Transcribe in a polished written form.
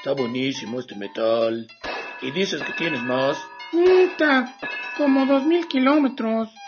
Está buenísimo este metal. Y dices que tienes más. Como 2000 kilómetros.